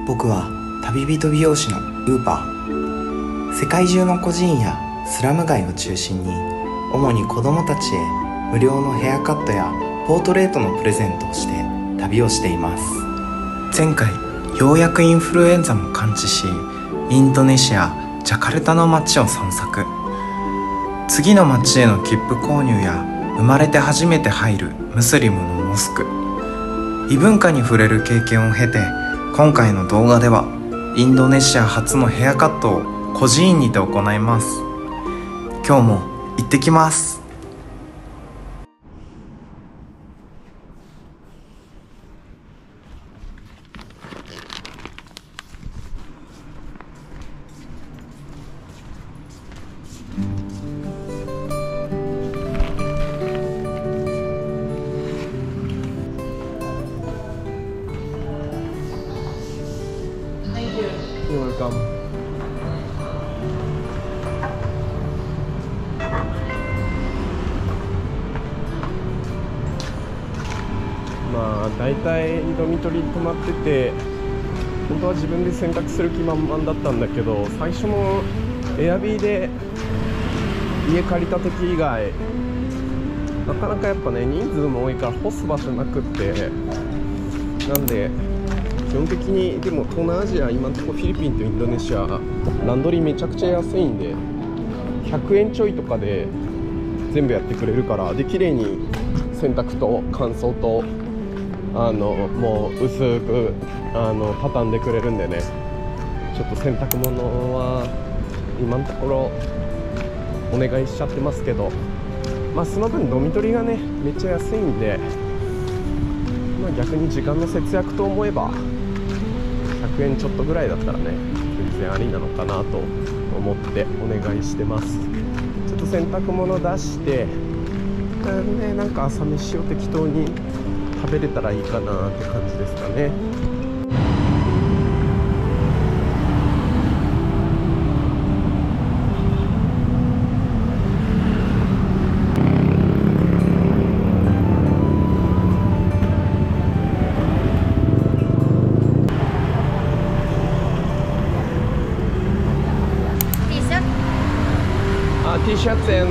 僕は旅人美容師のウーパー。世界中の孤児院やスラム街を中心に、主に子どもたちへ無料のヘアカットやポートレートのプレゼントをして旅をしています。前回ようやくインフルエンザも完治し、インドネシアジャカルタの街を散策。次の街への切符購入や生まれて初めて入るムスリムのモスク、異文化に触れる経験を経て、今回の動画ではインドネシア初のヘアカットを孤児院にて行います。今日も行ってきます。 You're welcome. まあ大体ドミトリー泊まってて、本当は自分で選択する気満々だったんだけど、最初のエアビーで家借りた時以外なかなかやっぱね、人数も多いから干す場所なくって、なんで基本的に、でも東南アジア、今のところフィリピンとインドネシアランドリーめちゃくちゃ安いんで、100円ちょいとかで全部やってくれるから、で綺麗に洗濯と乾燥ともう薄く畳んでくれるんでね、ちょっと洗濯物は今のところお願いしちゃってますけど、まあその分ドミトリーがねめっちゃ安いんで、まあ逆に時間の節約と思えば100円ちょっとぐらいだったらね全然ありなのかなと思ってお願いしてます。ちょっと洗濯物出してね、なんか朝飯を適当に食べれたらいいかなって感じですかね。T シャツおはよ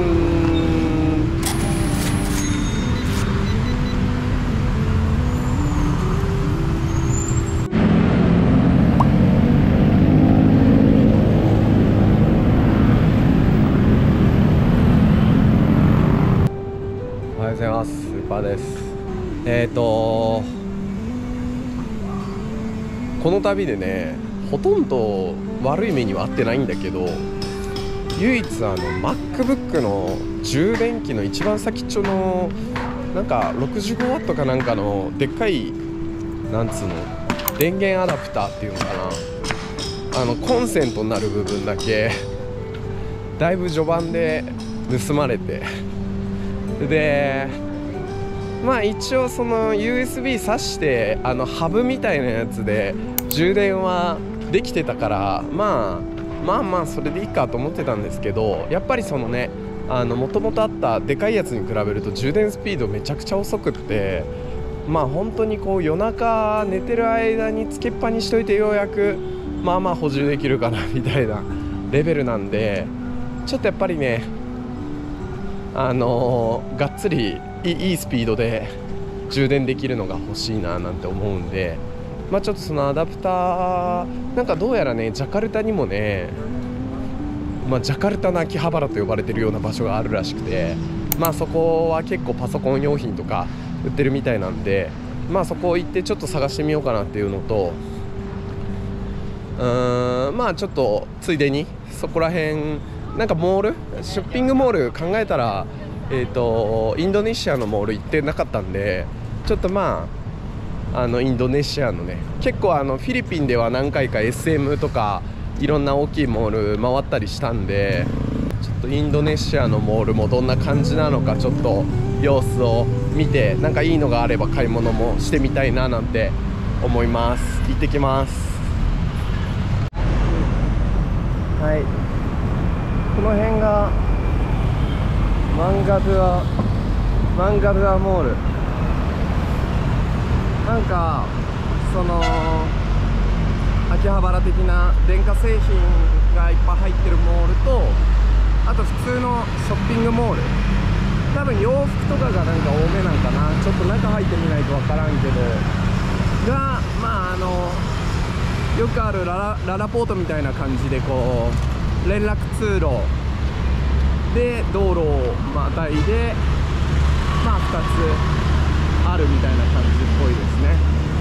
うございます。スーパーです。この旅でね、ほとんど悪い目には遭ってないんだけど、唯一MacBook の充電器の一番先っちょのなんか 65W かなんかのでっかいなんつうの電源アダプターっていうのかな、コンセントになる部分だけだいぶ序盤で盗まれて、でまあ一応その USB 挿してハブみたいなやつで充電はできてたから、まあそれでいいかと思ってたんですけど、やっぱりそのねもともとあったでかいやつに比べると充電スピードめちゃくちゃ遅くって、まあ本当にこう夜中寝てる間につけっぱにしといてようやくまあ補充できるかなみたいなレベルなんで、ちょっとやっぱりねがっつりいいスピードで充電できるのが欲しいななんて思うんで、まあちょっとそのアダプターなんかどうやらねジャカルタにもね、ジャカルタの秋葉原と呼ばれてるような場所があるらしくて、まあそこは結構パソコン用品とか売ってるみたいなんで、まあそこ行ってちょっと探してみようかなっていうのと、まあちょっとついでにそこら辺なんかモールショッピングモール考えたらインドネシアのモール行ってなかったんで、ちょっとまあインドネシアのね、結構フィリピンでは何回か SM とかいろんな大きいモール回ったりしたんで、ちょっとインドネシアのモールもどんな感じなのかちょっと様子を見て、なんかいいのがあれば買い物もしてみたいななんて思います。行ってきます。はい、この辺がマンガドゥアモール。なんかその秋葉原的な電化製品がいっぱい入ってるモールと、あと普通のショッピングモール、多分洋服とかがなんか多めなんかな、ちょっと中入ってみないと分からんけど、がまあよくあるララポートみたいな感じで、こう連絡通路で道路をまたいで、まあ2つあるみたいな感じっぽいですね。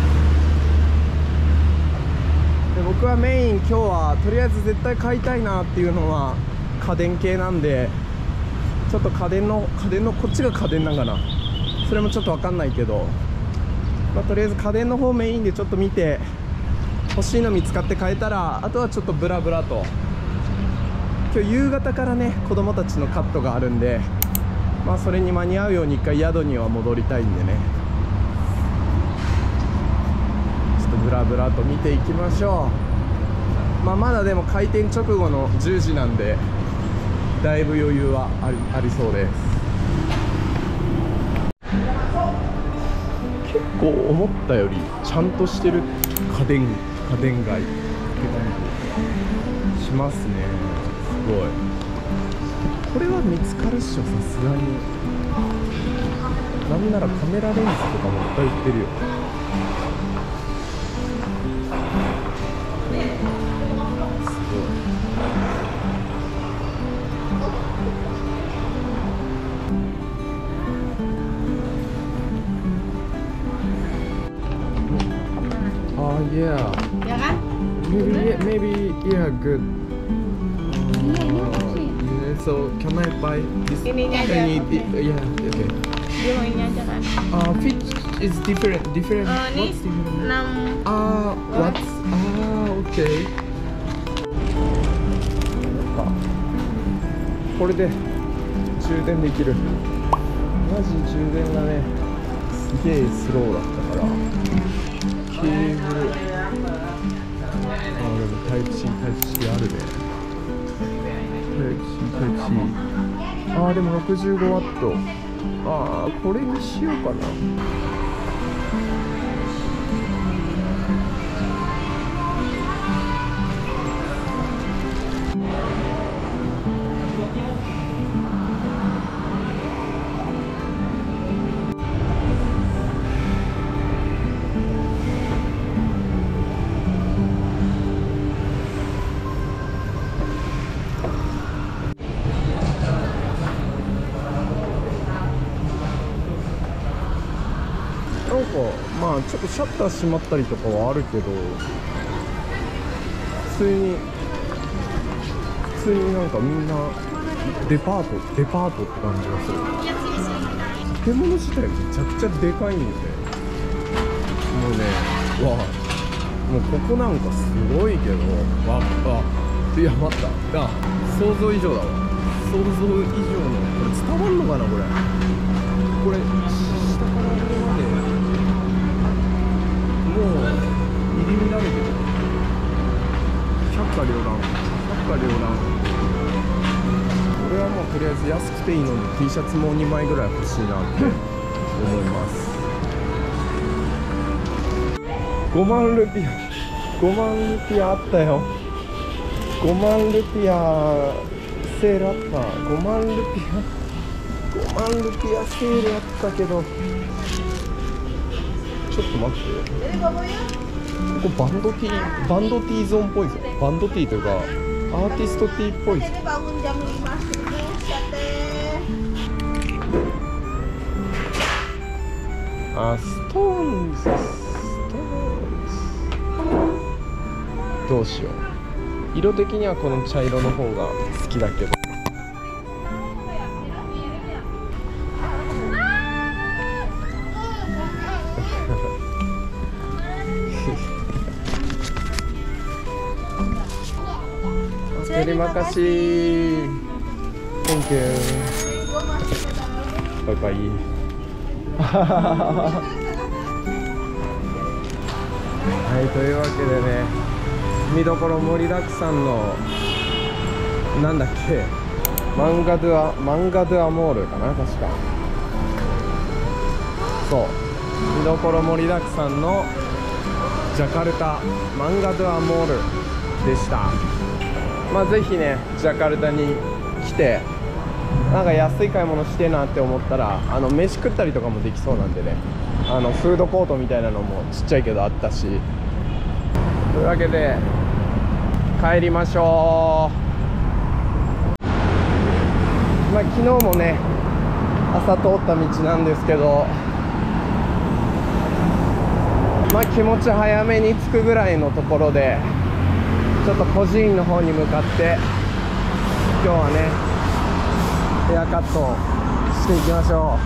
で僕はメイン今日はとりあえず絶対買いたいなっていうのは家電系なんで、ちょっと家電のこっちが家電なんかな、それもちょっと分かんないけど、まあ、とりあえず家電の方メインでちょっと見て、欲しいの見つかって買えたら、あとはちょっとブラブラと、今日夕方からね子供たちのカットがあるんで、まあそれに間に合うように一回宿には戻りたいんでね、ちょっとブラブラと見ていきましょう。まあまだでも開店直後の10時なんで、だいぶ余裕はありそうです。結構思ったよりちゃんとしてる家電街って感じしますね。すごい。これは見つかるっしょ、さすがに。なんならカメラレンズとかもいっぱい売ってるよ。すごい。Yeah. Ya kan? Maybe yeah, good. Yeah, so can I buy this? Ininya aja. Yeah, okay. Dia mau ini aja kan? Fish is different. Ini What's different? 6 What? Okay. これで充電できる。マジ充電がね、すげえスローだったから。ケーブル、でもタイプ C あるね。タイプ C。でも65ワット。これにしようかな。まあちょっとシャッター閉まったりとかはあるけど、普通になんかみんなデパートって感じがする。建物自体めちゃくちゃでかいんよね。もうね、もうここなんかすごいけど、いや待った、想像以上だわ。想像以上の、これ伝わんのかな、これ下から上までもう入り乱れてる。百花繚乱。俺はもうとりあえず安くていいので T シャツも2枚ぐらい欲しいなって思います。5万ルピアあったよ。5万ルピアセールあった。5万ルピアセールあったけど、ちょっと待って、ここバンドティーゾーンっぽいぞ。バンドティーというかアーティストティーっぽいぞ。ストーンズどうしよう。色的にはこの茶色の方が好きだけど、terima kasih. Thank you. Bye bye. はい、というわけでね、見どころ盛りだくさんのなんだっけ、マンガドゥアモールかな、確か。そう、見どころ盛りだくさんのジャカルタマンガドゥアモールでした。ぜひねジャカルタに来てなんか安い買い物してなって思ったら飯食ったりとかもできそうなんでね、フードコートみたいなのもちっちゃいけどあったし、というわけで帰りましょう。昨日もね朝通った道なんですけど、気持ち早めに着くぐらいのところでちょっと孤児院の方に向かって今日はねヘアカットをしていきましょ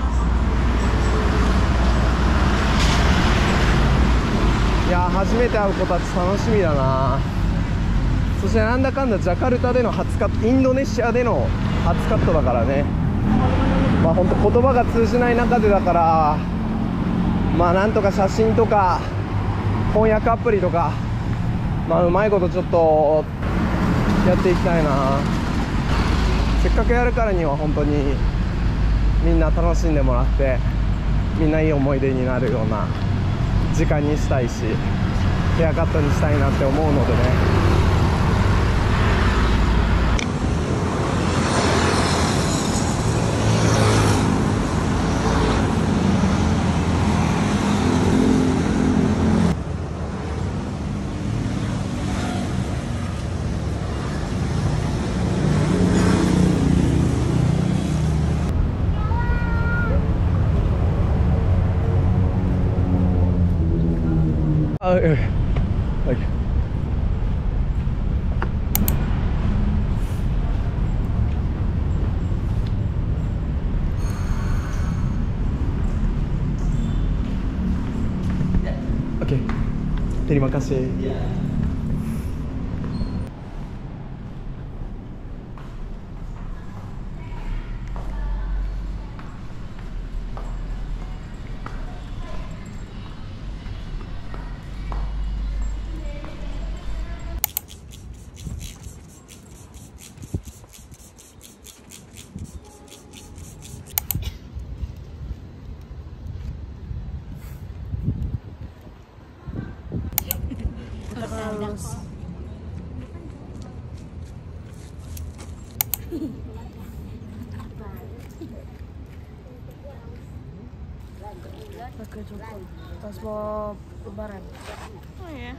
う。いや初めて会う子たち楽しみだな。そしてなんだかんだジャカルタでの初カット、インドネシアでの初カットだからね、本当言葉が通じない中でだから、なんとか写真とか翻訳アプリとか、うまいことちょっとやっていきたいな。せっかくやるからには本当にみんな楽しんでもらって、みんないい思い出になるような時間にしたいし、ヘアカットにしたいなって思うのでね。Oke, terima kasih. Pakai coklat pas mau lebaran. Oh ya.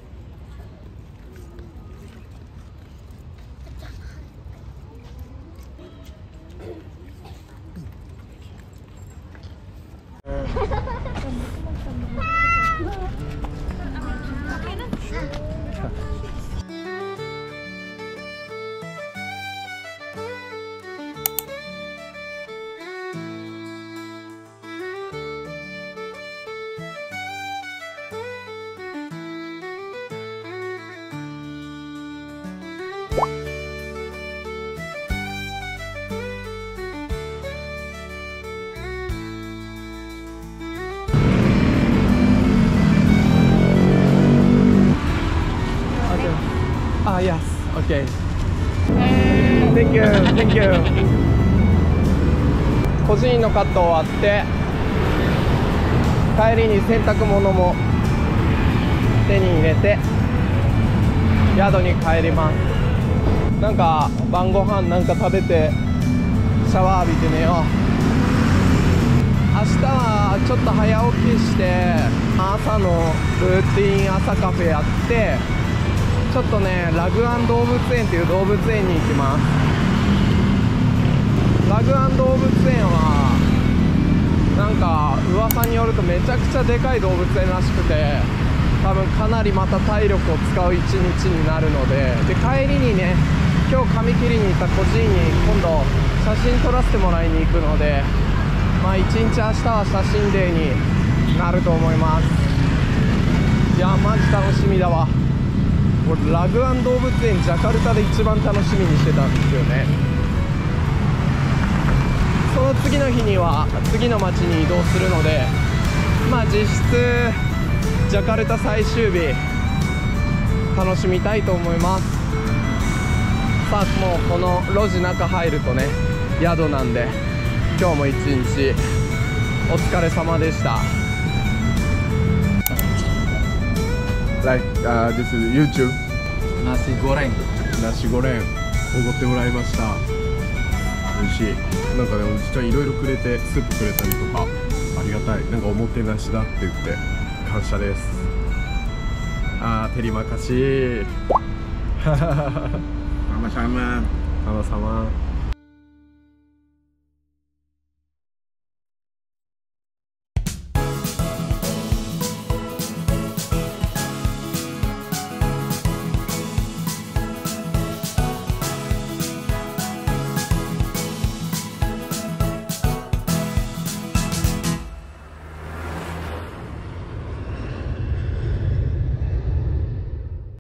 Yes, okay. Thank you, thank you. 個人のカット終わって帰りに洗濯物も手に入れて宿に帰ります。なんか晩ご飯なんか食べてシャワー浴びて寝よう。明日はちょっと早起きして朝のルーティン朝カフェやってちょっとねラグアン動物園っていう動物園に行きます。ラグアン動物園はなんか噂によるとめちゃくちゃでかい動物園らしくて、多分かなりまた体力を使う一日になるので、帰りにね今日髪切りに行った個人に今度写真撮らせてもらいに行くので、一日明日は写真デーになると思います。いやマジ楽しみだわ。これラグアン動物園ジャカルタで一番楽しみにしてたんですよね。その次の日には次の町に移動するので、実質ジャカルタ最終日楽しみたいと思います。さあもうこの路地中入るとね宿なんで、今日も一日お疲れ様でした。 like this is YouTube Nasi goreng. ナシゴレンおごってもらいました。美味しい。なんかねおじちゃんいろいろくれてスープくれたりとかありがたい。なんかおもてなしだって言って感謝です。テリマカシ Sama-sama. sama-sama